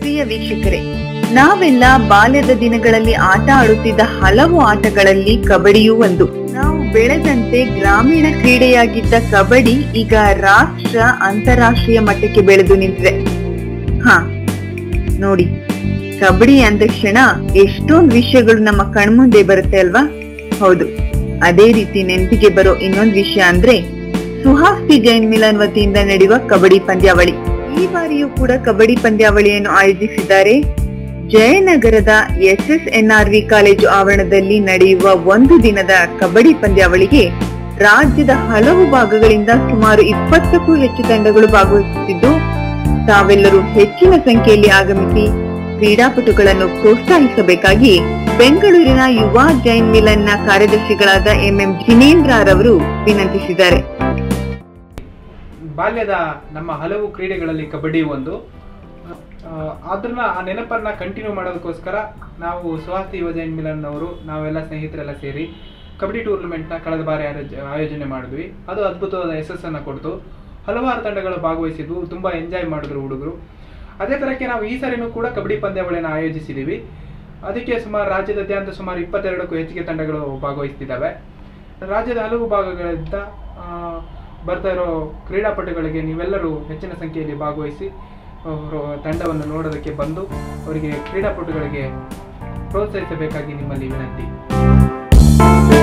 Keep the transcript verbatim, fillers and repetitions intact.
ಪ್ರಿಯ ವೀಕ್ಷಕರೇ, ನಾವೆಲ್ಲ ಬಾಲ್ಯದ ದಿನಗಳಲ್ಲಿ ಆಟ ಆಡುತ್ತಿದ್ದ ಹಲವು ಆಟಗಳಲ್ಲಿ ಕಬಡ್ಡಿಯೂ ಒಂದು. ನಾವು ಬೆಳೆದಂತೆ ಗ್ರಾಮೀಣ ಕ್ರೀಡೆಯಾಗಿದ್ದ ಕಬಡ್ಡಿ ಈಗ ರಾಷ್ಟ್ರ ಅಂತಾರಾಷ್ಟ್ರೀಯ ಮಟ್ಟಕ್ಕೆ ಬೆಳೆದು ನಿಂತಿದೆ. ಹಾ ನೋಡಿ, ಕಬಡ್ಡಿ ಅಂದ ಕ್ಷಣ ಎಷ್ಟೊಂದು ವಿಷಯಗಳು ನಮ್ಮ ಕಣ್ಮುಂದೆ ಬರುತ್ತೆ ಅಲ್ವಾ? ಹೌದು, ಅದೇ ರೀತಿ ನೆನಪಿಗೆ ಬರೋ ಇನ್ನೊಂದು ವಿಷಯ ಅಂದ್ರೆ ಸುಹಾಸ್ತಿ ಜೈನ್ ಮಿಲನ್ ವತಿಯಿಂದ ನಡೆಯುವ ಕಬಡ್ಡಿ ಪಂದ್ಯಾವಳಿ. ಈ ಬಾರಿಯೂ ಕೂಡ ಕಬಡ್ಡಿ ಪಂದ್ಯಾವಳಿಯನ್ನು ಆಯೋಜಿಸಿದ್ದಾರೆ. ಜಯನಗರದ S S N R V college ಆವರಣದಲ್ಲಿ ನಡೆಯುವ ಒಂದು ದಿನದ ಕಬಡ್ಡಿ ಪಂದ್ಯಾವಳಿಗೆ ರಾಜ್ಯದ ಹಲವು ಭಾಗಗಳಿಂದ ಸುಮಾರು ಇಪ್ಪತ್ತಕ್ಕೂ ಹೆಚ್ಚು ತಂಡಗಳು ಭಾಗವಹಿಸುತ್ತಿದ್ದು, ತಾವೆಲ್ಲರೂ ಹೆಚ್ಚಿನ ಸಂಖ್ಯೆಯಲ್ಲಿ ಆಗಮಿಸಿ ಕ್ರೀಡಾಪಟುಗಳನ್ನು ಪ್ರೋತ್ಸಾಹಿಸಬೇಕಾಗಿ ಬೆಂಗಳೂರಿನ ಯುವ ಜೈನ್ ಮಿಲನ್ ನ ಕಾರ್ಯದರ್ಶಿಗಳಾದ ಎಂ ಎಂ ಜಿನೇಂದ್ರ ರವರು ವಿನಂತಿಸಿದ್ದಾರೆ. ಬಾಲ್ಯದ ನಮ್ಮ ಹಲವು ಕ್ರೀಡೆಗಳಲ್ಲಿ ಕಬಡ್ಡಿ ಒಂದು. ಅದನ್ನ ಆ ನೆನಪನ್ನ ಕಂಟಿನ್ಯೂ ಮಾಡೋದಕ್ಕೋಸ್ಕರ ನಾವು ಸುಹಾಸ್ತಿ ಯುವ ಜೈನ್ ಮಿಲನ್ ಅವರು ನಾವೆಲ್ಲ ಸ್ನೇಹಿತರೆಲ್ಲ ಸೇರಿ ಕಬಡ್ಡಿ ಟೂರ್ನಮೆಂಟ್ನ ಕಳೆದ ಬಾರಿ ಆಯೋಜನೆ ಮಾಡಿದ್ವಿ. ಅದು ಅದ್ಭುತವಾದ ಯಶಸ್ಸನ್ನು ಕೊಡ್ತು. ಹಲವಾರು ತಂಡಗಳು ಭಾಗವಹಿಸಿದ್ವು, ತುಂಬ ಎಂಜಾಯ್ ಮಾಡಿದ್ರು ಹುಡುಗರು. ಅದೇ ಥರಕ್ಕೆ ನಾವು ಈ ಸಾರಿನೂ ಕೂಡ ಕಬಡ್ಡಿ ಪಂದ್ಯಾವಳಿಯನ್ನು ಆಯೋಜಿಸಿದ್ದೀವಿ. ಅದಕ್ಕೆ ಸುಮಾರು ರಾಜ್ಯದಾದ್ಯಂತ ಸುಮಾರು ಇಪ್ಪತ್ತೆರಡಕ್ಕೂ ಹೆಚ್ಚಿಗೆ ತಂಡಗಳು ಭಾಗವಹಿಸ್ತಿದ್ದಾವೆ. ರಾಜ್ಯದ ಹಲವು ಭಾಗಗಳಿಂದ ಬರ್ತಾ ಇರೋ ಕ್ರೀಡಾಪಟುಗಳಿಗೆ ನೀವೆಲ್ಲರೂ ಹೆಚ್ಚಿನ ಸಂಖ್ಯೆಯಲ್ಲಿ ಭಾಗವಹಿಸಿ ತಂಡವನ್ನು ನೋಡೋದಕ್ಕೆ ಬಂದು ಅವರಿಗೆ ಕ್ರೀಡಾಪಟುಗಳಿಗೆ ಪ್ರೋತ್ಸಾಹಿಸಬೇಕಾಗಿ ನಿಮ್ಮಲ್ಲಿ ವಿನಂತಿ.